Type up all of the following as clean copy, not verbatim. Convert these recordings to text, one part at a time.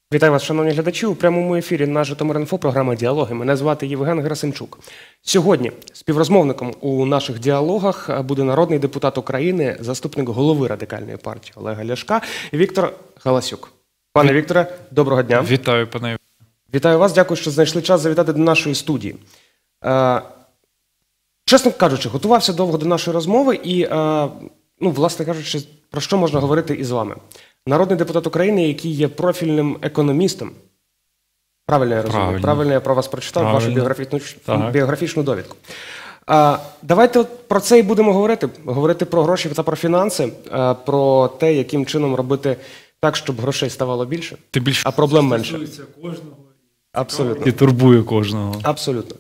Вітаю вас, шановні глядачі. У прямому ефірі на Житомир.Інфо програма «Діалоги». Мене звати Євген Герасимчук. Сьогодні співрозмовником у наших діалогах буде народний депутат України, заступник голови Радикальної партії Олега Ляшка Віктор Галасюк. Пане Вікторе, доброго дня. Вітаю, пане Євгене. Вітаю вас, дякую, що знайшли час завітати до нашої студії. Чесно кажучи, готувався довго до нашої розмови і, власне кажучи, про що можна говорити із вами? Народний депутат України, який є профільним економістом. Правильно я розумію? Правильно я про вас прочитав, вашу біографічну довідку. Давайте про це і будемо говорити. Говорити про гроші та про фінанси, про те, яким чином робити так, щоб грошей ставало більше, а проблем менше. Абсолютно. І турбує кожного. Абсолютно.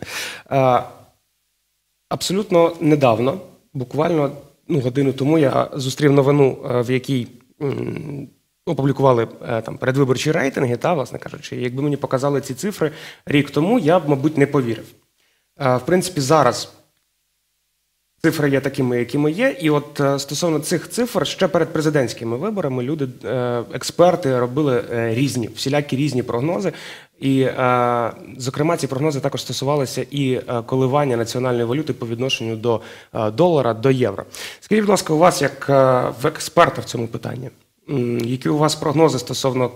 Абсолютно недавно, буквально годину тому, я зустрів новину, в якій опублікували там передвиборчі рейтинги, власне кажучи, якби мені показали ці цифри рік тому, я б, мабуть, не повірив. В принципі, зараз цифри є такими, якими є, і от стосовно цих цифр, ще перед президентськими виборами люди, експерти робили всілякі різні прогнози, і, зокрема, ці прогнози також стосувалися і коливання національної валюти по відношенню до долара, до євро. Скажіть, будь ласка, у вас, як в експерта в цьому питанні, які у вас прогнози стосовно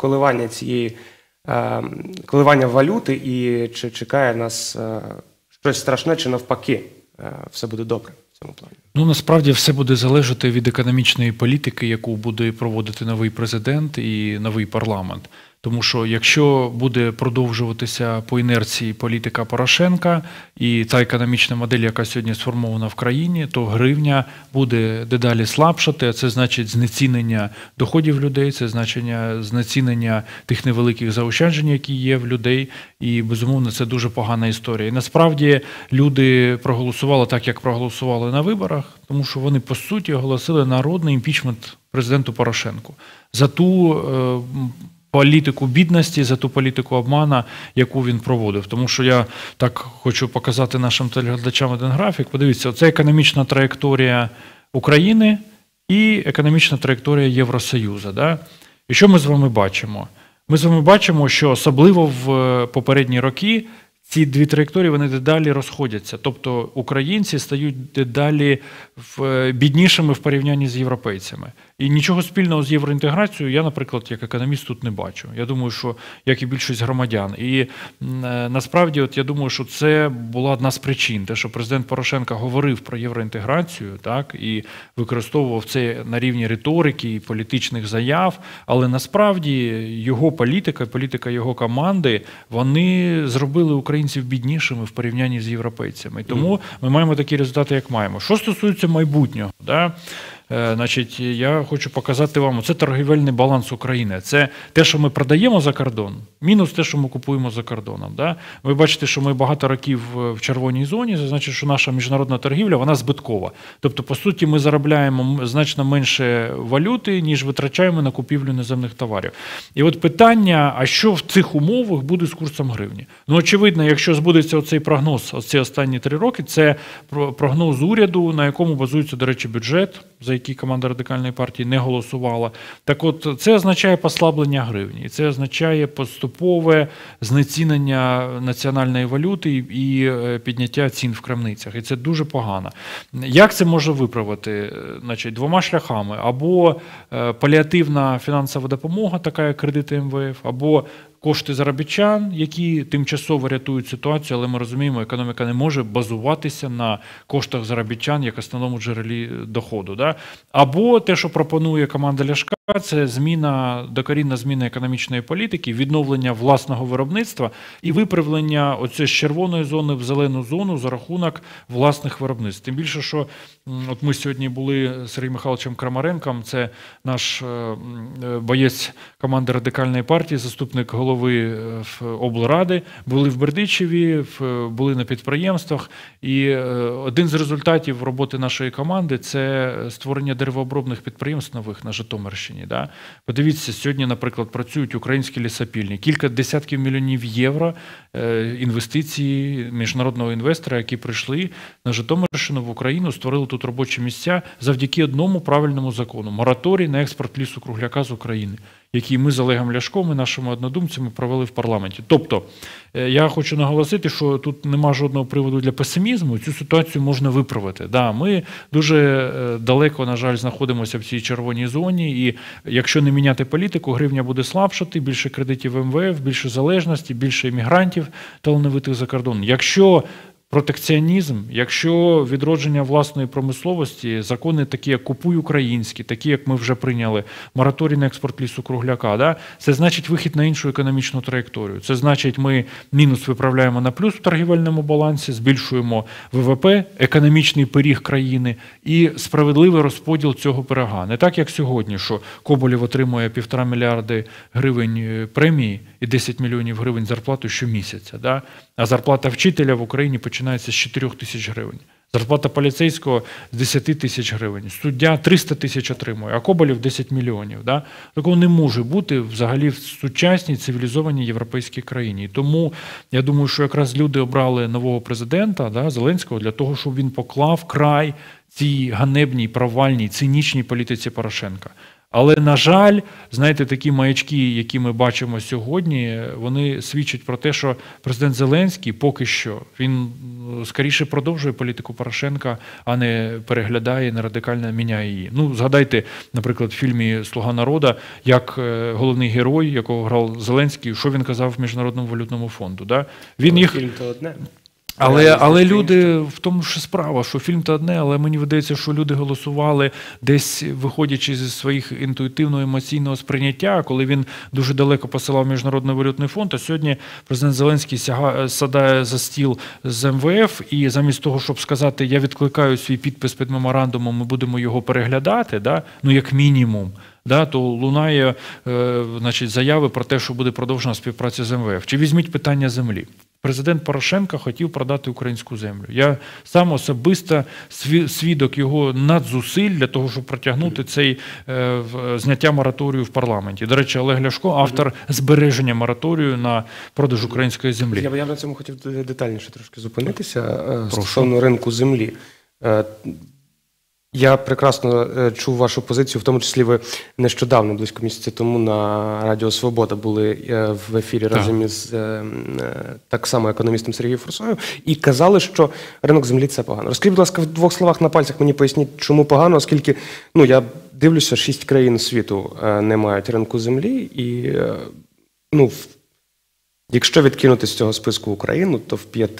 коливання валюти, і чи чекає нас щось страшне, чи навпаки все буде добре в цьому плані? Насправді все буде залежати від економічної політики, яку буде проводити новий президент і новий парламент. Тому що якщо буде продовжуватися по інерції політика Порошенка і та економічна модель, яка сьогодні сформована в країні, то гривня буде дедалі слабшати, а це значить знецінення доходів людей, це значить знецінення тих невеликих заощаджень, які є в людей, і, безумовно, це дуже погана історія. І насправді люди проголосували так, як проголосували на виборах, тому що вони, по суті, оголосили народний імпічмент президенту Порошенку за ту політику бідності, за ту політику обмана, яку він проводив. Тому що я так хочу показати нашим телеглядачам один графік. Подивіться, це економічна траєкторія України і економічна траєкторія Євросоюзу. Да? І що ми з вами бачимо? Ми з вами бачимо, що особливо в попередні роки ці дві траєкторії, вони дедалі розходяться. Тобто українці стають дедалі біднішими в порівнянні з європейцями. І нічого спільного з євроінтеграцією я, наприклад, як економіст тут не бачу. Я думаю, що як і більшість громадян. І насправді, я думаю, що це була одна з причин. Те, що президент Порошенко говорив про євроінтеграцію, так, і використовував це на рівні риторики і політичних заяв, але насправді його політика його команди, вони зробили українців біднішими в порівнянні з європейцями. І тому ми маємо такі результати, як маємо. Що стосується майбутнього, да? Значить, я хочу показати вам, це торгівельний баланс України. Це те, що ми продаємо за кордон, мінус те, що ми купуємо за кордоном. Да? Ви бачите, що ми багато років в червоній зоні, це значить, що наша міжнародна торгівля, вона збиткова. Тобто, по суті, ми заробляємо значно менше валюти, ніж витрачаємо на купівлю іноземних товарів. І от питання, а що в цих умовах буде з курсом гривні? Очевидно, якщо збудеться оцей прогноз, оці останні 3 роки, це прогноз уряду, на якому базується, до речі, бюджет, за який команда Радикальної партії не голосувала. Так от, це означає послаблення гривні. І це означає поступове знецінення національної валюти і підняття цін в крамницях. І це дуже погано. Як це може виправити? Значить, 2 шляхами. Або паліативна фінансова допомога, така як кредити МВФ, або кошти заробітчан, які тимчасово рятують ситуацію, але ми розуміємо, економіка не може базуватися на коштах заробітчан як основному джерелі доходу. Да? Або те, що пропонує команда Ляшка, це докорінна зміна економічної політики, відновлення власного виробництва і виправлення з червоної зони в зелену зону за рахунок власних виробництв. Тим більше, що от ми сьогодні були з Сергієм Михайловичем Крамаренком, це наш боєць команди Радикальної партії, заступник голови облради, були в Бердичеві, були на підприємствах. І один з результатів роботи нашої команди – це створення деревообробних підприємств нових на Житомирщині. Да? Подивіться, сьогодні, наприклад, працюють українські лісопільні. Кілька десятків мільйонів євро інвестиції міжнародного інвестора, які прийшли на Житомирщину, в Україну, створили тут робочі місця завдяки одному правильному закону – мораторій на експорт лісу-кругляка з України. який ми з Олегом Ляшком і нашими однодумцями провели в парламенті. Тобто, я хочу наголосити, що тут нема жодного приводу для песимізму, цю ситуацію можна виправити. Да, ми дуже далеко, на жаль, знаходимося в цій червоній зоні, і якщо не міняти політику, гривня буде слабшати, більше кредитів МВФ, більше залежності, більше іммігрантів талановитих за кордон. Якщо протекціонізм, якщо відродження власної промисловості, закони такі, як «Купуй українське», такі, як ми вже прийняли, мораторій на експорт лісу-кругляка, да? Це значить вихід на іншу економічну траєкторію. Це значить, ми мінус виправляємо на плюс в торгівельному балансі, збільшуємо ВВП, економічний пиріг країни і справедливий розподіл цього пирога. Не так, як сьогодні, що Коболєв отримує 1,5 мільярди гривень премії і 10 мільйонів гривень зарплату щомісяця, да? А зарплата вчителя в Україні починається з 4 тисяч гривень. Зарплата поліцейського з 10 тисяч гривень. Суддя 300 тисяч отримує, а Коболєв 10 мільйонів. Да? Такого не може бути взагалі в сучасній цивілізованій європейській країні. І тому я думаю, що якраз люди обрали нового президента, да, Зеленського, для того, щоб він поклав край цій ганебній, провальній, цинічній політиці Порошенка. Але, на жаль, знаєте, такі маячки, які ми бачимо сьогодні, вони свідчать про те, що президент Зеленський поки що, він скоріше продовжує політику Порошенка, а не переглядає, не радикально міняє її. Ну, згадайте, наприклад, в фільмі «Слуга народу», як головний герой, якого грав Зеленський, що він казав Міжнародному валютному фонду. Да? Він їх... Фільм то одне. Але люди, в тому ж справа, що фільм то одне, але мені видається, що люди голосували десь виходячи зі своїх інтуїтивно-емоційного сприйняття, коли він дуже далеко посилав Міжнародний валютний фонд, а сьогодні президент Зеленський сідає за стіл з МВФ і замість того, щоб сказати, я відкликаю свій підпис під меморандумом, ми будемо його переглядати, да, ну як мінімум, да, то лунає значить, заяви про те, що буде продовжена співпраця з МВФ. Чи візьміть питання землі? Президент Порошенко хотів продати українську землю. Я сам особисто свідок його надзусиль для того, щоб протягнути цей зняття мораторію в парламенті. До речі, Олег Ляшко – автор збереження мораторію на продаж української землі. Я на цьому хотів детальніше трошки зупинитися стосовно ринку землі. Я прекрасно чув вашу позицію, в тому числі ви нещодавно, близько місяця тому, на Радіо Свобода були в ефірі разом із так само економістом Сергієм Фурсою і казали, що ринок землі – це погано. Розкажіть, будь ласка, в 2 словах на пальцях мені поясніть, чому погано, оскільки, ну, я дивлюся, 6 країн світу не мають ринку землі і, ну, якщо відкинути з цього списку Україну, то в 5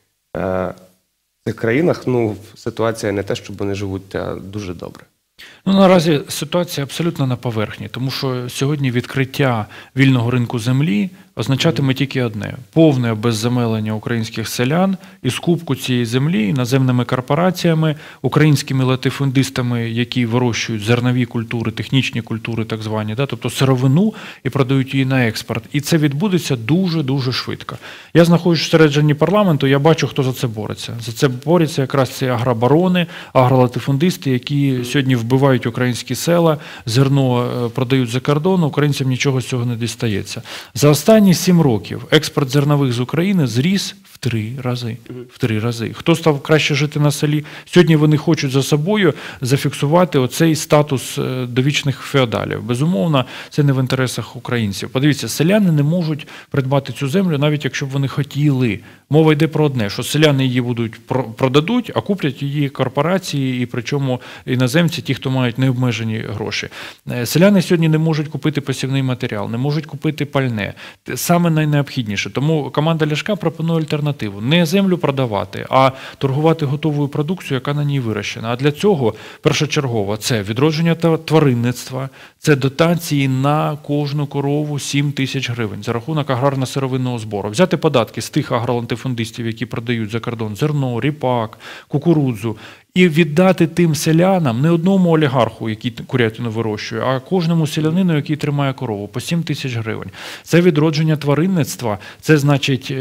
цих країнах, ну, ситуація не те, щоб вони живуть дуже добре. Ну, наразі ситуація абсолютно на поверхні, тому що сьогодні відкриття вільного ринку землі означатиме тільки одне – повне обезземелення українських селян і скупку цієї землі іноземними корпораціями, українськими латифундистами, які вирощують зернові культури, технічні культури так звані, да, тобто сировину і продають її на експорт. І це відбудеться дуже-дуже швидко. Я знаходжусь всередині парламенту, я бачу, хто за це бореться. За це борються якраз ці агробарони, агролатифундисти, які сьогодні вбивають українські села, зерно продають за кордон, українцям нічого з цього не дістається. За останні 7 років експорт зернових з України зріс в 3 рази. В 3 рази. Хто став краще жити на селі? Сьогодні вони хочуть за собою зафіксувати оцей статус довічних феодалів. Безумовно, це не в інтересах українців. Подивіться, селяни не можуть придбати цю землю, навіть якщо б вони хотіли. Мова йде про одне, що селяни її продадуть, а куплять її корпорації, і причому іноземці, ті, хто мають необмежені гроші. Селяни сьогодні не можуть купити посівний матеріал, не можуть купити пальне. Саме найнеобхідніше. Тому команда Ляшка пропонує альтернативу. Не землю продавати, а торгувати готовою продукцією, яка на ній вирощена. А для цього першочергово це відродження тваринництва, це дотації на кожну корову 7 тисяч гривень за рахунок аграрно-сировинного збору. Взяти податки з тих агролатифундистів, які продають за кордон зерно, ріпак, кукурудзу, і віддати тим селянам, не одному олігарху, який курятину вирощує, а кожному селянину, який тримає корову, по 7 тисяч гривень. Це відродження тваринництва, це значить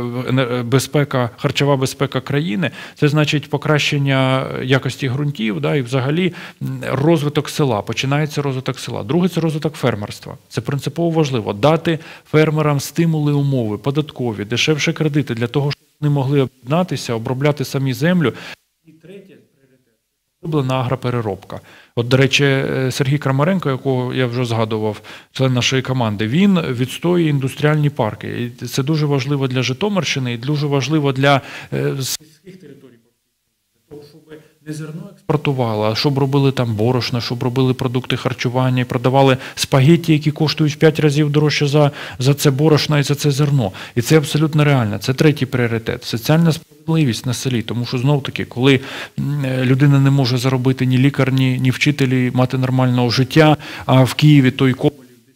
безпека, харчова безпека країни, це значить покращення якості ґрунтів, да, і взагалі розвиток села, починається розвиток села. Друге – це розвиток фермерства. Це принципово важливо. Дати фермерам стимули, умови, податкові, дешевші кредити для того, щоб вони могли об'єднатися, обробляти самі землю. І третє, поглиблена агропереробка. От, до речі, Сергій Крамаренко, якого я вже згадував, член нашої команди, він відстоює індустріальні парки. І це дуже важливо для Житомирщини і дуже важливо для сільських територій. Для того, щоб не зерно експортувало, а щоб робили там борошна, щоб робили продукти харчування, і продавали спагетті, які коштують в 5 разів дорожче за це борошно і за це зерно. І це абсолютно реально. Це третій пріоритет. Соціальна справедливість на селі. Тому що, знов-таки, коли людина не може заробити ні лікар, ні вчителі, мати нормального життя, а в Києві той Коболєв.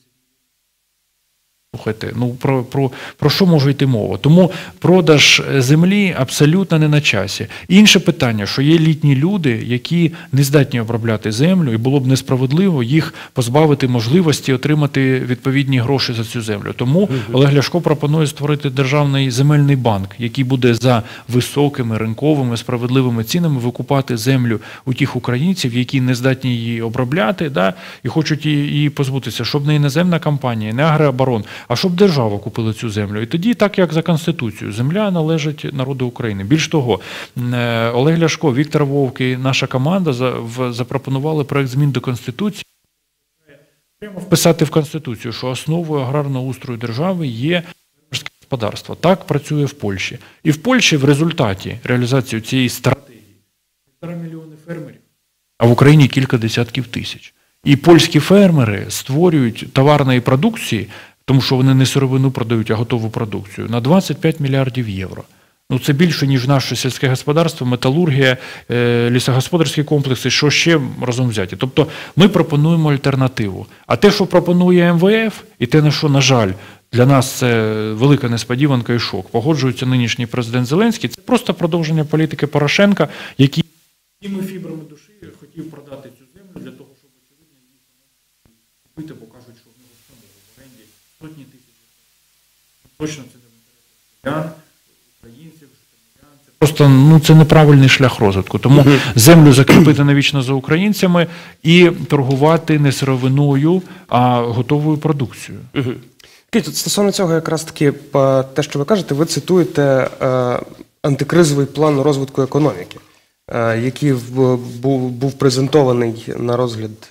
Слухайте, ну про що може йти мова? Тому продаж землі абсолютно не на часі. Інше питання, що є літні люди, які не здатні обробляти землю, і було б несправедливо їх позбавити можливості отримати відповідні гроші за цю землю. Тому Олег Ляшко пропонує створити державний земельний банк, який буде за високими, ринковими, справедливими цінами викупати землю у тих українців, які не здатні її обробляти, і хочуть її позбутися, щоб не іноземна компанія, не агрооборон, а щоб держава купила цю землю. І тоді, так як за Конституцією, земля належить народу України. Більш того, Олег Ляшко, Віктор Вовк і наша команда запропонували проект змін до Конституції, прямо вписати в Конституцію, що основою аграрного устрою держави є фермерське господарство. Так працює в Польщі. І в Польщі в результаті реалізації цієї стратегії 1,5 мільйони фермерів, а в Україні кілька десятків тисяч. І польські фермери створюють товарної продукції, тому що вони не сировину продають, а готову продукцію, на 25 мільярдів євро. Ну, це більше, ніж наше сільське господарство, металургія, лісогосподарські комплекси, що ще разом взяті. Тобто ми пропонуємо альтернативу. А те, що пропонує МВФ, і те, на що, на жаль, для нас це велика несподіванка і шок, погоджується нинішній президент Зеленський, це просто продовження політики Порошенка, який тими фібрами душі хотів продати цю землю для того, щоб, очевидно, її купити, бо кажуть, що в нього самого в оренді сотні тисяч. Точно це не в інтересах українців, це просто це неправильний шлях розвитку. Тому землю закріпити навічно за українцями і торгувати не сировиною, а готовою продукцією. Тут стосовно цього якраз таки те, що ви кажете, ви цитуєте антикризовий план розвитку економіки, який був презентований на розгляд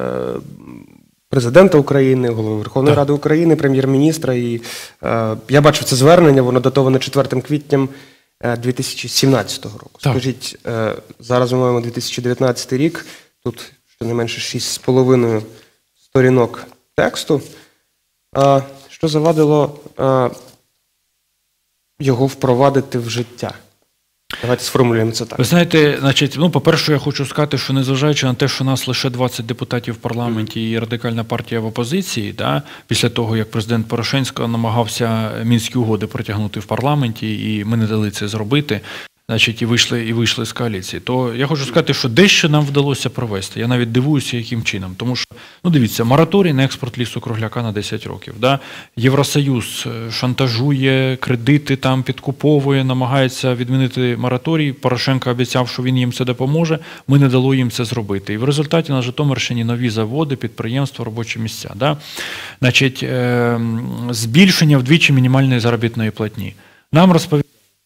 президента України, голови Верховної Ради України, прем'єр-міністра. І я бачив це звернення, воно датоване 4 квітня 2017 року. Так. Скажіть, зараз ми маємо 2019 рік, тут щонайменше 6,5 сторінок тексту. Що завадило його впровадити в життя? Давайте сформулюємо це так. Ви знаєте, значить, по-перше, я хочу сказати, що незважаючи на те, що нас лише 20 депутатів в парламенті і Радикальна партія в опозиції, після того, як президент Порошенко намагався Мінські угоди протягнути в парламенті, і ми не дали це зробити, значить, і вийшли з коаліції, то я хочу сказати, що дещо нам вдалося провести. Я навіть дивуюся, яким чином. Тому що, дивіться, мораторій на експорт лісу-кругляка на 10 років. Євросоюз шантажує, кредити там підкуповує, намагається відмінити мораторій. Порошенко обіцяв, що він їм це допоможе. Ми не дали їм це зробити. І в результаті на Житомирщині нові заводи, підприємства, робочі місця. Значить, збільшення вдвічі мінімальної заробітної платні. Нам розповідають,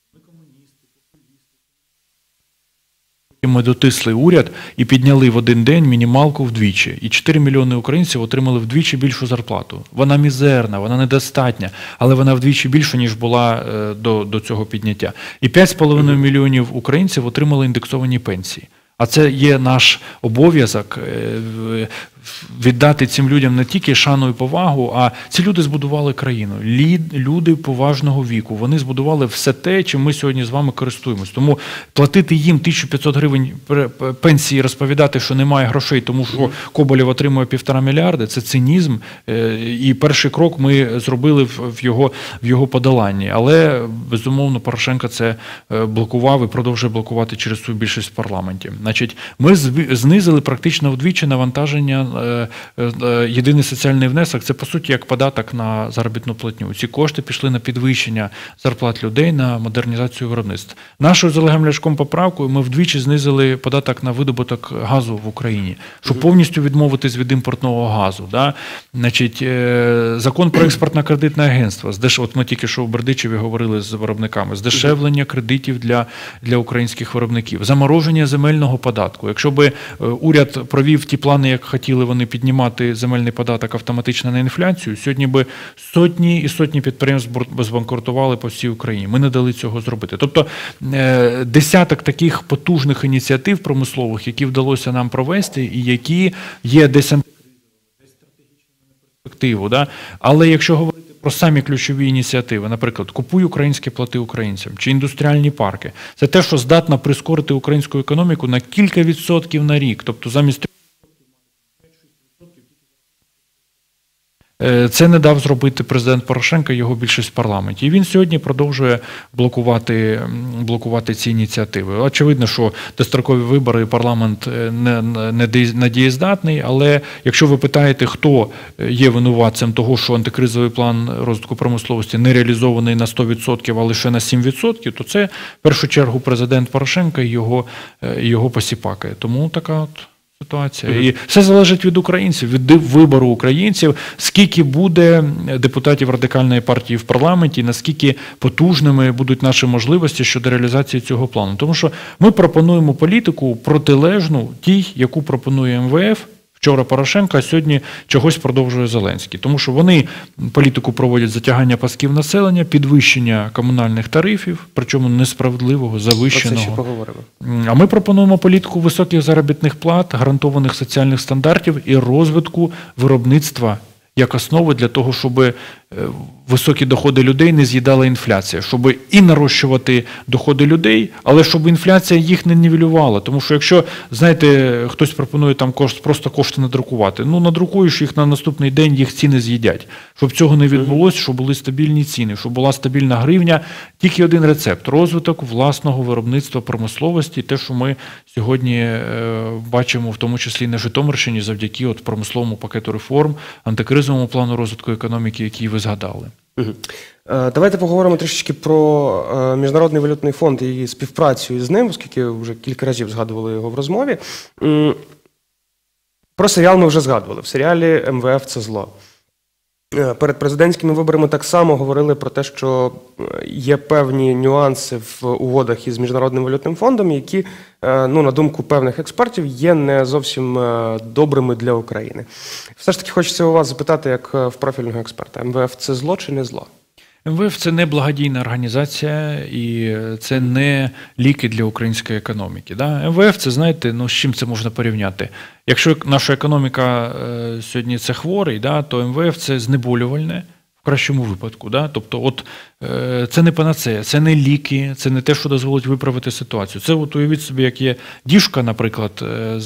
ми дотисли уряд і підняли в один день мінімалку вдвічі. І 4 мільйони українців отримали вдвічі більшу зарплату. Вона мізерна, вона недостатня, але вона вдвічі більша, ніж була до цього підняття. І 5,5 мільйонів українців отримали індексовані пенсії. А це є наш обов'язок віддати цим людям не тільки шану і повагу, а ці люди збудували країну. Люди поважного віку. Вони збудували все те, чим ми сьогодні з вами користуємось. Тому платити їм 1500 гривень пенсії, розповідати, що немає грошей, тому що Коболєв отримує 1,5 мільярда, це цинізм. І перший крок ми зробили в його подоланні. Але, безумовно, Порошенко це блокував і продовжує блокувати через свою більшість в парламенті. Значить, ми знизили практично вдвічі навантаження єдиний соціальний внесок – це, по суті, як податок на заробітну платню. Ці кошти пішли на підвищення зарплат людей, на модернізацію виробництва. Нашою з Олегом Ляшком поправкою ми вдвічі знизили податок на видобуток газу в Україні, щоб повністю відмовитись від імпортного газу. Да? Значить, закон про експортно-кредитне агентство. От ми тільки що у Бердичеві говорили з виробниками. Здешевлення кредитів для українських виробників. Замороження земельного податку. Якщо би уряд провів ті плани, як хотіли вони піднімати земельний податок автоматично на інфляцію, сьогодні би сотні і сотні підприємств збанкрутували по всій Україні. Ми не дали цього зробити. Тобто десяток таких потужних ініціатив промислових, які вдалося нам провести і які є десь перспективу. Да? Але якщо говорити про самі ключові ініціативи, наприклад, «Купуй українське, плати українцям» чи індустріальні парки, це те, що здатно прискорити українську економіку на кілька відсотків на рік. Тобто замість це не дав зробити президент Порошенко, його більшість в парламенті. І він сьогодні продовжує блокувати ці ініціативи. Очевидно, що дострокові вибори парламент не дієздатний, але якщо ви питаєте, хто є винуватцем того, що антикризовий план розвитку промисловості не реалізований на 100%, а лише на 7%, то це в першу чергу президент Порошенко і його посіпаки. Тому така от ситуація. І все залежить від українців, від вибору українців, скільки буде депутатів Радикальної партії в парламенті, наскільки потужними будуть наші можливості щодо реалізації цього плану. Тому що ми пропонуємо політику протилежну тій, яку пропонує МВФ, вчора Порошенко, а сьогодні чогось продовжує Зеленський. Тому що вони політику проводять затягання пасків населення, підвищення комунальних тарифів, причому несправедливого, завищеного. Про це ще поговоримо. А ми пропонуємо політику високих заробітних плат, гарантованих соціальних стандартів і розвитку виробництва як основи для того, щоб високі доходи людей не з'їдала інфляція, щоб і нарощувати доходи людей, але щоб інфляція їх не нівелювала. Тому що якщо, знаєте, хтось пропонує там просто кошти надрукувати, ну надрукуєш їх на наступний день, їх ціни з'їдять. Щоб цього не відбулося, щоб були стабільні ціни, щоб була стабільна гривня, тільки один рецепт – розвиток власного виробництва промисловості, те, що ми сьогодні бачимо, в тому числі на Житомирщині, завдяки от промисловому пакету реформ, антикризовому плану розвитку економіки, який ви згадали. Давайте поговоримо трішечки про Міжнародний валютний фонд і співпрацю з ним, оскільки вже кілька разів згадували його в розмові. Про серіал ми вже згадували. В серіалі «МВФ – це зло». Перед президентськими виборами так само говорили про те, що є певні нюанси в угодах із Міжнародним валютним фондом, які, на думку певних експертів, є не зовсім добрими для України. Все ж таки хочеться у вас запитати, як в профільного експерта, МВФ – це зло чи не зло? МВФ – це не благодійна організація і це не ліки для української економіки. Да? МВФ – це, знаєте, з чим це можна порівняти? Якщо наша економіка сьогодні це хворий, да, то МВФ – це знеболювальне, в кращому випадку. Да? Тобто це не панацея, це не ліки, це не те, що дозволить виправити ситуацію. Це уявіть собі, як є діжка, наприклад,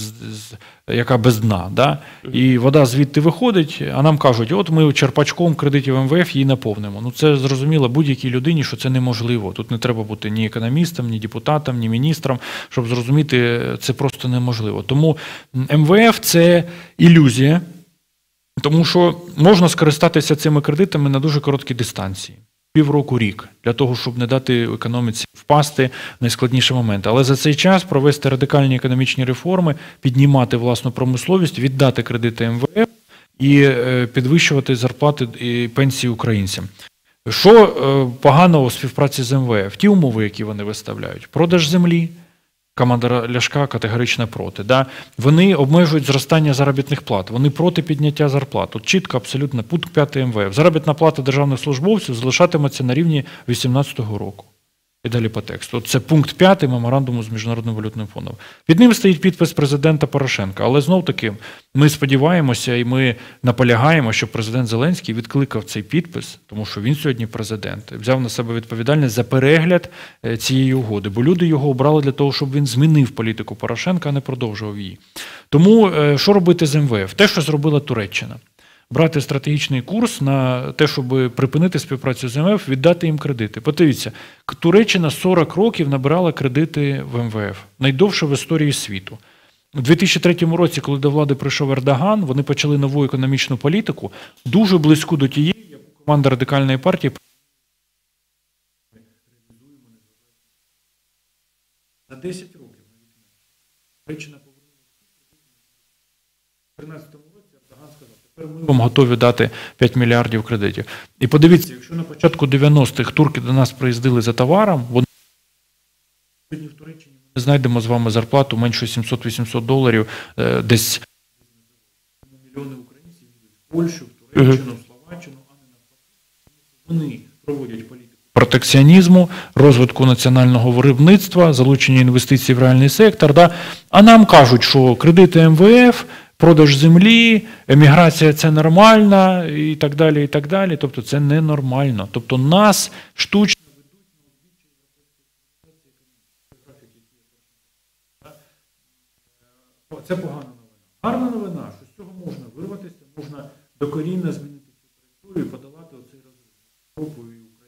яка без дна, да? І вода звідти виходить, а нам кажуть, от ми черпачком кредитів МВФ її наповнимо. Це зрозуміло будь-якій людині, що це неможливо. Тут не треба бути ні економістом, ні депутатом, ні міністром, щоб зрозуміти, це просто неможливо. Тому МВФ – це ілюзія, тому що можна скористатися цими кредитами на дуже короткі дистанції. Півроку, рік, для того, щоб не дати економіці впасти в найскладніші моменти. Але за цей час провести радикальні економічні реформи, піднімати власну промисловість, віддати кредити МВФ і підвищувати зарплати і пенсії українцям. Що поганого у співпраці з МВФ? Ті умови, які вони виставляють. Продаж землі. Команда Ляшка категорично проти. Да? Вони обмежують зростання заробітних плат, вони проти підняття зарплат. От чітко, абсолютно, пункт 5 МВФ. Заробітна плата державних службовців залишатиметься на рівні 2018 року. І далі по тексту. От це пункт 5 меморандуму з Міжнародним валютним фондом. Під ним стоїть підпис президента Порошенка. Але знов-таки ми сподіваємося і ми наполягаємо, що президент Зеленський відкликав цей підпис, тому що він сьогодні президент, взяв на себе відповідальність за перегляд цієї угоди. Бо люди його обрали для того, щоб він змінив політику Порошенка, а не продовжував її. Тому що робити з МВФ? Те, що зробила Туреччина. Брати стратегічний курс на те, щоб припинити співпрацю з МВФ, віддати їм кредити. Подивіться, Туреччина 40 років набирала кредити в МВФ. Найдовше в історії світу. У 2003 році, коли до влади прийшов Ердоган, вони почали нову економічну політику, дуже близьку до тієї, яку команда Радикальної партії за 10 років. Гречина в 2013 році Ердоган сказав, тепер ми вам готові дати 5 мільярдів кредитів. І подивіться, якщо на початку 90-х турки до нас приїздили за товаром, вони сьогодні в Туреччині ми знайдемо з вами зарплату менше $700-800, десь мільйони українців їдуть в Польщу, в Туреччину, в Словаччину, а не навпаки. Вони проводять політику протекціонізму, розвитку національного виробництва, залучення інвестицій в реальний сектор. Да? А нам кажуть, що кредити МВФ, продаж землі, еміграція – це нормально і так далі, і так далі. Тобто це ненормально. Тобто нас штучно ведуть. Це погана новина. Гарна новина, що з цього можна вирватися, можна докорінно змінити цю траєкторію і подолати оцей розвиток.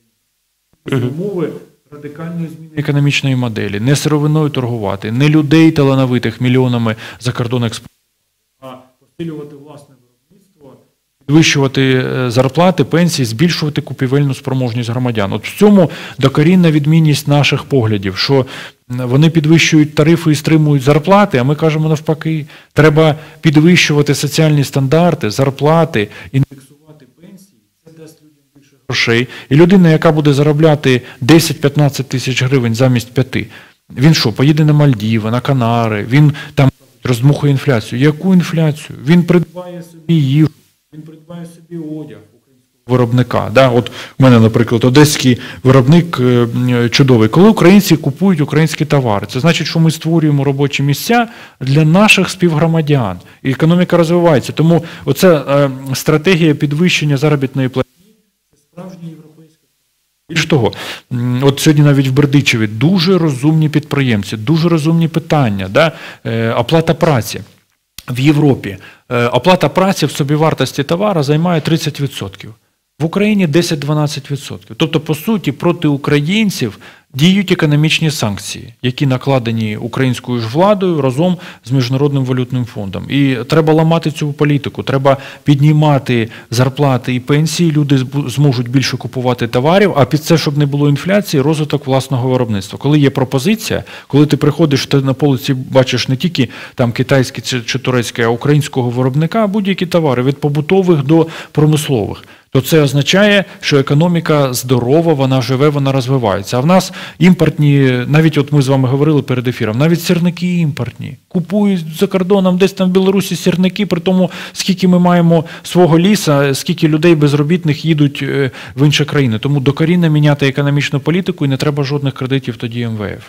Умови радикальної зміни економічної моделі, не сировиною торгувати, не людей талановитих мільйонами за кордон експортувати, а посилювати власне виробництво, підвищувати зарплати, пенсії, збільшувати купівельну спроможність громадян. От в цьому докорінна відмінність наших поглядів, що вони підвищують тарифи і стримують зарплати, а ми кажемо навпаки, треба підвищувати соціальні стандарти, зарплати, індексувати пенсії, це дасть людям більше грошей. І людина, яка буде заробляти 10-15 тисяч гривень замість 5, він що, поїде на Мальдіви, на Канари, він там роздмухує інфляцію. Яку інфляцію? Він придбає собі їжу, він придбає собі одяг українського виробника. Да? От у мене, наприклад, одеський виробник чудовий. Коли українці купують українські товари, це значить, що ми створюємо робочі місця для наших співгромадян. І економіка розвивається. Тому оця стратегія підвищення заробітної платні – це справжня європейська. Більш того, от сьогодні навіть в Бердичеві дуже розумні підприємці, дуже розумні питання, да? Оплата праці. В Європі оплата праці в собівартості товару займає 30%. В Україні 10-12%. Тобто, по суті, проти українців діють економічні санкції, які накладені українською ж владою разом з Міжнародним валютним фондом. І треба ламати цю політику, треба піднімати зарплати і пенсії, люди зможуть більше купувати товарів, а під це, щоб не було інфляції, розвиток власного виробництва. Коли є пропозиція, коли ти приходиш, ти на полиці бачиш не тільки там китайський чи турецький, а українського виробника, будь-які товари, від побутових до промислових, то це означає, що економіка здорова, вона живе, вона розвивається. А в нас імпортні, навіть от ми з вами говорили перед ефіром, навіть сірники імпортні. Купують за кордоном, десь там в Білорусі сірники, при тому, скільки ми маємо свого ліса, скільки людей безробітних їдуть в інші країни. Тому докорінно міняти економічну політику і не треба жодних кредитів тоді МВФ.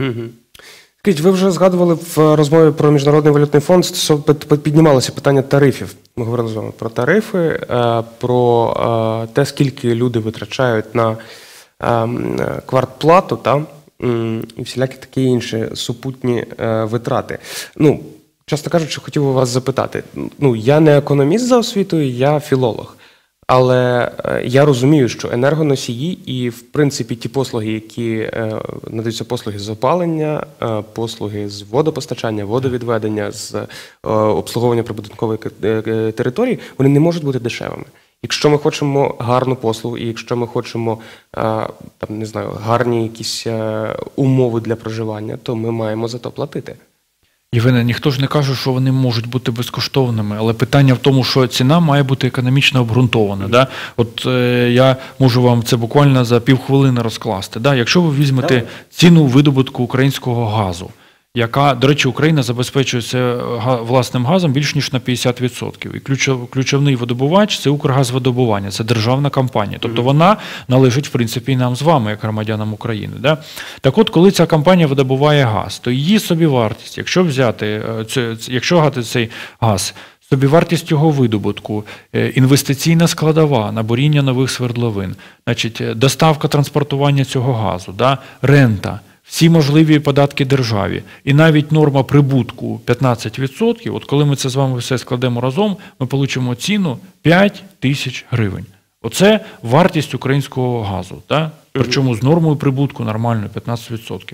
Скажіть, ви вже згадували в розмові про Міжнародний валютний фонд, піднімалося питання тарифів. Ми говорили з вами про тарифи, про те, скільки люди витрачають на квартплату, і всілякі такі інші супутні витрати. Ну, чесно кажучи, хотів би вас запитати. Ну, я не економіст за освітою, я філолог. Але я розумію, що енергоносії і, в принципі, ті послуги, які надаються послуги з опалення, послуги з водопостачання, водовідведення, з обслуговування прибудинкової території, вони не можуть бути дешевими. Якщо ми хочемо гарну послугу, і якщо ми хочемо, там, не знаю, гарні якісь умови для проживання, то ми маємо за то платити. Євгене, ніхто ж не каже, що вони можуть бути безкоштовними, але питання в тому, що ціна має бути економічно обґрунтована. Да? От я можу вам це буквально за півхвилини розкласти. Да? Якщо ви візьмете ціну видобутку українського газу, яка, до речі, Україна забезпечується власним газом більш ніж на 50%. І ключовий видобувач – це Укргазвидобування, це державна компанія. Тобто вона належить, в принципі, і нам з вами, як громадянам України. Да? Так от, коли ця компанія видобуває газ, то її собівартість, якщо взяти цей газ, собівартість його видобутку, інвестиційна складова, наборіння нових свердловин, значить, доставка, транспортування цього газу, да? Рента, всі можливі податки державі і навіть норма прибутку 15%, от коли ми це з вами все складемо разом, ми получимо ціну 5 тисяч гривень. Оце вартість українського газу, да? Причому з нормою прибутку нормальною 15%.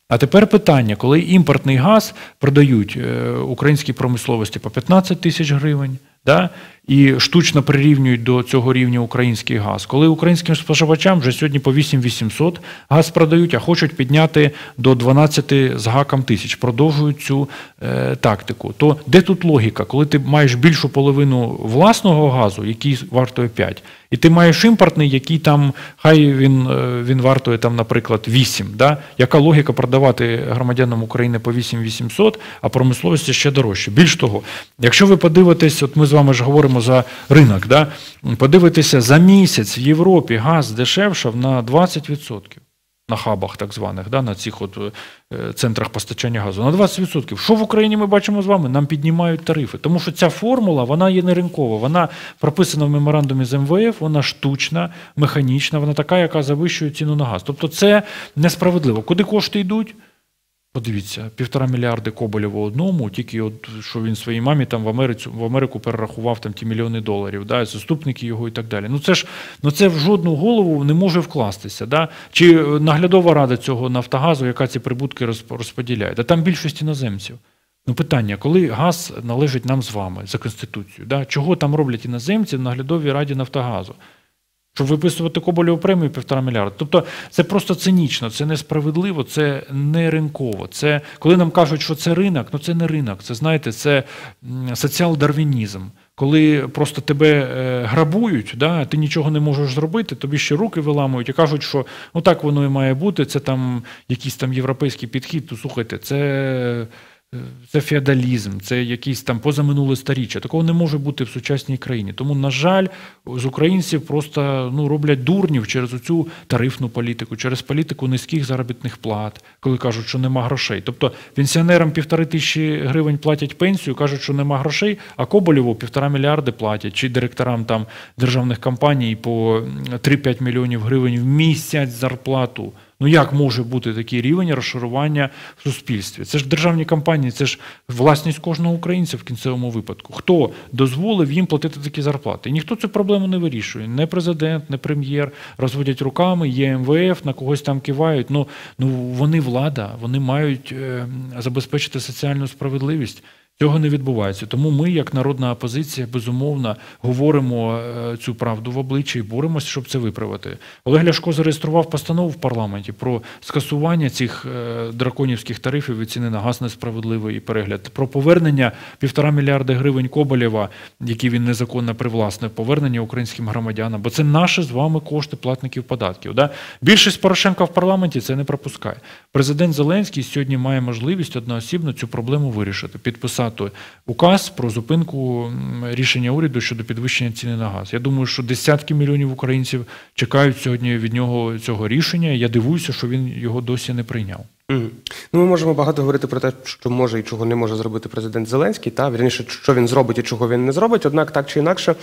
А тепер питання, коли імпортний газ продають українській промисловості по 15 тисяч гривень, да, і штучно прирівнюють до цього рівня український газ, коли українським споживачам вже сьогодні по 8800 газ продають, а хочуть підняти до 12 з гаком тисяч, продовжують цю тактику, то де тут логіка? Коли ти маєш більшу половину власного газу, який вартує 5, і ти маєш імпортний, який там, хай він вартує, там, наприклад, 8. Да? Яка логіка продавати громадянам України по 8800, а промисловості ще дорожче? Більш того, якщо ви подивитесь, от ми з вами ж говоримо за ринок, да? Подивитеся, за місяць в Європі газ дешевшав на 20%. На хабах так званих, да, на цих от центрах постачання газу, на 20%. Що в Україні ми бачимо з вами? Нам піднімають тарифи. Тому що ця формула, вона є не ринкова, вона прописана в меморандумі з МВФ, вона штучна, механічна, вона така, яка завищує ціну на газ. Тобто це несправедливо. Куди кошти йдуть? Подивіться, 1,5 мільярди Коболєву одному, тільки от, що він своїй мамі там в Америку перерахував там ті мільйони доларів, да, заступники його і так далі. Це в жодну голову не може вкластися. Да? Чи наглядова рада цього Нафтогазу, яка ці прибутки розподіляє? Да там більшість іноземців. Питання, коли газ належить нам з вами за Конституцією, да? Чого там роблять іноземці в наглядовій раді Нафтогазу? Щоб виписувати Коболєву премію 1,5 мільярда. Тобто це просто цинічно, це несправедливо, це не ринково. Це, коли нам кажуть, що це ринок, це не ринок. Це, знаєте, це соціал-дарвінізм. Коли просто тебе грабують, да, ти нічого не можеш зробити, тобі ще руки виламують і кажуть, що так воно і має бути, це там якийсь там європейський підхід, то слухайте, це феодалізм, це якийсь там позаминуле сторіччя. Такого не може бути в сучасній країні. Тому, на жаль, з українців просто роблять дурнів через оцю тарифну політику, через політику низьких заробітних плат, коли кажуть, що нема грошей. Тобто пенсіонерам 1500 гривень платять пенсію, кажуть, що нема грошей, а Коболєву 1,5 мільярди платять, чи директорам там державних компаній по 3-5 мільйонів гривень в місяць зарплату. Як може бути такий рівень розшарування в суспільстві? Це ж державні компанії, це ж власність кожного українця в кінцевому випадку. Хто дозволив їм платити такі зарплати? І ніхто цю проблему не вирішує. Не президент, не прем'єр. Розводять руками, є МВФ, на когось там кивають. Вони влада, вони мають забезпечити соціальну справедливість. Цього не відбувається. Тому ми, як народна опозиція, безумовно, говоримо цю правду в обличчя і боремося, щоб це виправити. Олег Ляшко зареєстрував постанову в парламенті про скасування цих драконівських тарифів і ціни на газ несправедливий перегляд, про повернення 1,5 мільярда гривень Коболєва, які він незаконно привласнив, повернення українським громадянам, бо це наші з вами кошти платників податків. Да? Більшість Порошенка в парламенті це не пропускає. Президент Зеленський сьогодні має можливість одноосібно цю проблему вирішити, підписати указ про зупинку рішення уряду щодо підвищення ціни на газ. Я думаю, що десятки мільйонів українців чекають сьогодні від нього цього рішення. Я дивуюся, що він його досі не прийняв. Ми можемо багато говорити про те, що може і чого не може зробити президент Зеленський, вірніше, що він зробить і чого він не зробить. Однак, так чи інакше,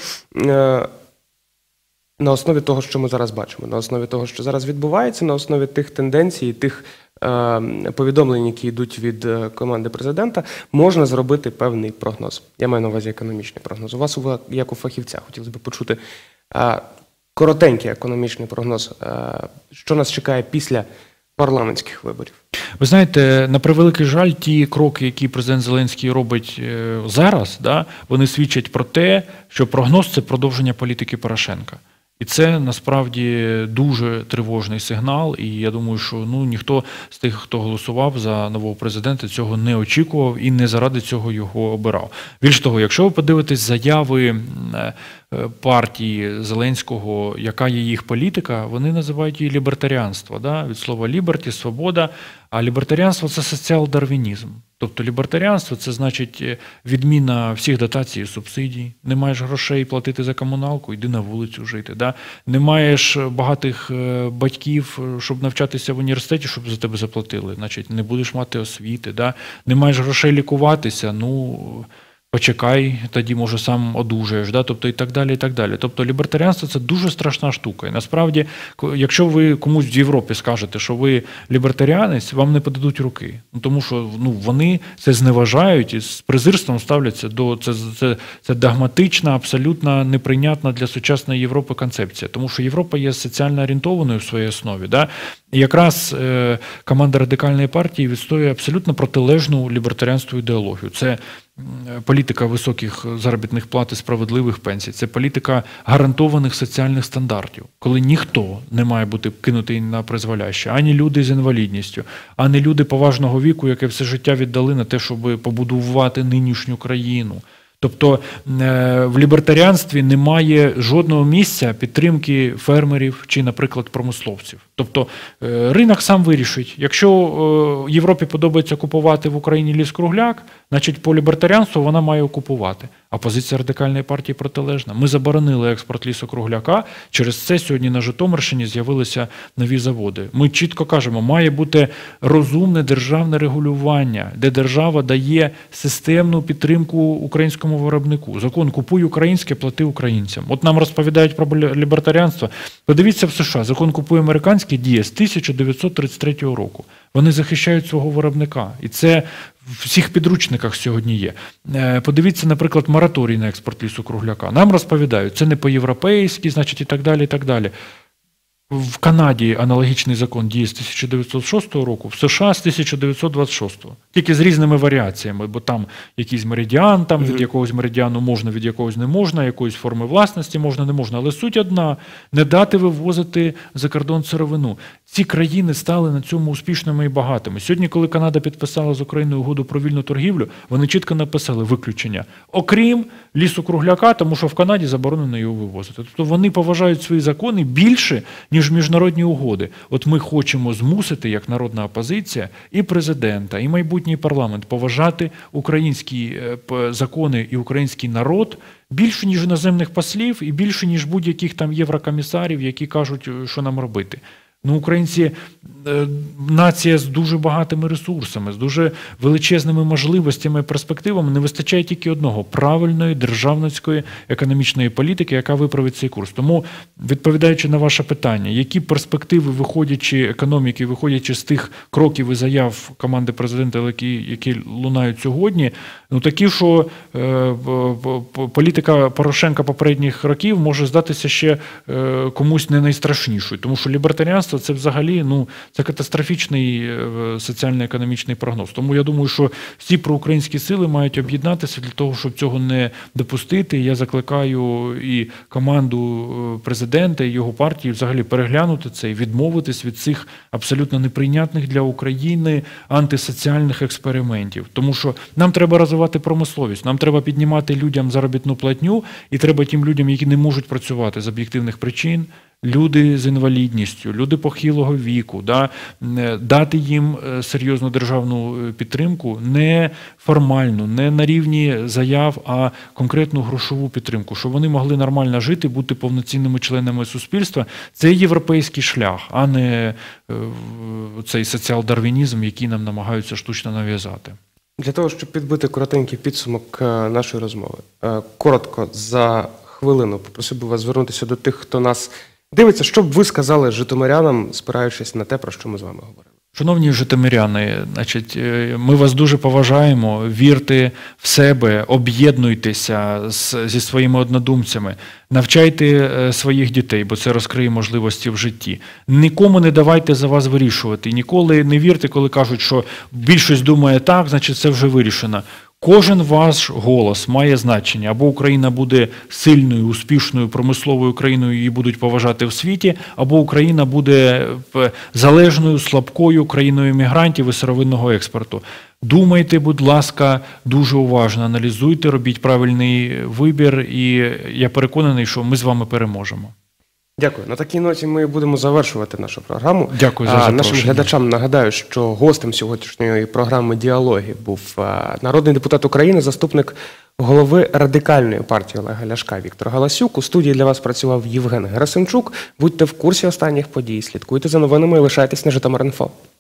на основі того, що ми зараз бачимо, на основі того, що зараз відбувається, на основі тих тенденцій, тих повідомлень, які йдуть від команди президента, можна зробити певний прогноз. Я маю на увазі економічний прогноз. У вас, як у фахівця, хотілося б почути коротенький економічний прогноз. Що нас чекає після парламентських виборів? Ви знаєте, на превеликий жаль, ті кроки, які президент Зеленський робить зараз, вони свідчать про те, що прогноз – це продовження політики Порошенка. І це, насправді, дуже тривожний сигнал, і я думаю, що ніхто з тих, хто голосував за нового президента, цього не очікував і не заради цього його обирав. Більш того, якщо ви подивитесь заяви партії Зеленського, яка є їх політика, вони називають її лібертаріанство, від слова «ліберті» – свобода, а лібертаріанство – це соціал-дарвінізм. Тобто лібертаріанство – це значить відміна всіх дотацій і субсидій. Не маєш грошей платити за комуналку – йди на вулицю жити. Не маєш багатих батьків, щоб навчатися в університеті, щоб за тебе заплатили. Значить, не будеш мати освіти. Не маєш грошей лікуватися – почекай, тоді, може, сам одужаєш, тобто і так далі, і так далі. Тобто лібертаріанство – це дуже страшна штука. І насправді, якщо ви комусь в Європі скажете, що ви лібертаріанець, вам не подадуть руки. Тому що вони це зневажають і з презирством ставляться до... Це догматична, абсолютно неприйнятна для сучасної Європи концепція. Тому що Європа є соціально орієнтованою в своїй основі, І якраз команда Радикальної партії відстоює абсолютно протилежну лібертаріанству ідеологію. Це політика високих заробітних плат і справедливих пенсій, це політика гарантованих соціальних стандартів, коли ніхто не має бути кинутий на призволяще, ані люди з інвалідністю, ані люди поважного віку, яке все життя віддали на те, щоб побудувати нинішню країну. Тобто в лібертаріанстві немає жодного місця підтримки фермерів чи, наприклад, промисловців. Тобто ринок сам вирішить. Якщо Європі подобається купувати в Україні ліс-кругляк, значить по лібертаріанству вона має окупувати. А позиція Радикальної партії протилежна. Ми заборонили експорт лісу-кругляка, через це сьогодні на Житомирщині з'явилися нові заводи. Ми чітко кажемо, має бути розумне державне регулювання, де держава дає системну підтримку українському виробнику. Закон «Купуй українське, плати українцям». От нам розповідають про лібертаріанство. Подивіться в США, закон «Купуй американське» діє з 1933 року. Вони захищають свого виробника. І це в всіх підручниках сьогодні є. Подивіться, наприклад, мораторій на експорт лісу-кругляка. Нам розповідають, це не по-європейськи, значить, і так далі, і так далі. В Канаді аналогічний закон діє з 1906 року, в США з 1926. Тільки з різними варіаціями, бо там якийсь меридіан, там від якогось меридіану можна, від якогось не можна, якоїсь форми власності можна, не можна. Але суть одна – не дати вивозити за кордон сировину. Ці країни стали на цьому успішними і багатими. Сьогодні, коли Канада підписала з Україною угоду про вільну торгівлю, вони чітко написали виключення. Окрім лісу-кругляка, тому що в Канаді заборонено його вивозити. Тобто вони поважають свої закони більше, ніж міжнародні угоди. От ми хочемо змусити, як народна опозиція, і президента, і майбутній парламент поважати українські закони і український народ більше, ніж іноземних послів, і більше, ніж будь-яких там єврокомісарів, які кажуть, що нам робити. Ну, українці – нація з дуже багатими ресурсами, з дуже величезними можливостями і перспективами. Не вистачає тільки одного – правильної державницької економічної політики, яка виправить цей курс. Тому, відповідаючи на ваше питання, які перспективи, виходячи економіки, виходячи з тих кроків і заяв команди президента, які лунають сьогодні, ну такі, що політика Порошенка попередніх років може здатися ще комусь не найстрашнішою. Тому що лібертаріанство – це взагалі, ну, це катастрофічний соціально-економічний прогноз. Тому я думаю, що всі проукраїнські сили мають об'єднатися для того, щоб цього не допустити. Я закликаю і команду президента, і його партії взагалі переглянути це і відмовитись від цих абсолютно неприйнятних для України антисоціальних експериментів. Тому що нам треба розвивати промисловість, нам треба піднімати людям заробітну платню, і треба тим людям, які не можуть працювати з об'єктивних причин, люди з інвалідністю, люди похилого віку, дати їм серйозну державну підтримку, не формальну, не на рівні заяв, а конкретну грошову підтримку, щоб вони могли нормально жити, бути повноцінними членами суспільства. Це європейський шлях, а не цей соціал-дарвінізм, який нам намагаються штучно нав'язати. Для того, щоб підбити коротенький підсумок нашої розмови, коротко, за хвилину, попросив би вас звернутися до тих, хто нас дивиться, що б ви сказали житомирянам, спираючись на те, про що ми з вами говорили. Шановні житомиряни, значить, ми вас дуже поважаємо, вірте в себе, об'єднуйтеся зі своїми однодумцями, навчайте своїх дітей, бо це розкриє можливості в житті. Нікому не давайте за вас вирішувати, ніколи не вірте, коли кажуть, що більшість думає так, значить це вже вирішено. Кожен ваш голос має значення. Або Україна буде сильною, успішною, промисловою країною, її будуть поважати в світі, або Україна буде залежною, слабкою країною мігрантів і сировинного експорту. Думайте, будь ласка, дуже уважно, аналізуйте, робіть правильний вибір, і я переконаний, що ми з вами переможемо. Дякую. На такій ноті ми будемо завершувати нашу програму. Дякую за запрошення. Нашим глядачам нагадаю, що гостем сьогоднішньої програми «Діалоги» був народний депутат України, заступник голови Радикальної партії Олега Ляшка Віктор Галасюк. У студії для вас працював Євген Герасимчук. Будьте в курсі останніх подій, слідкуйте за новинами і лишайтесь на Житомир.Інфо.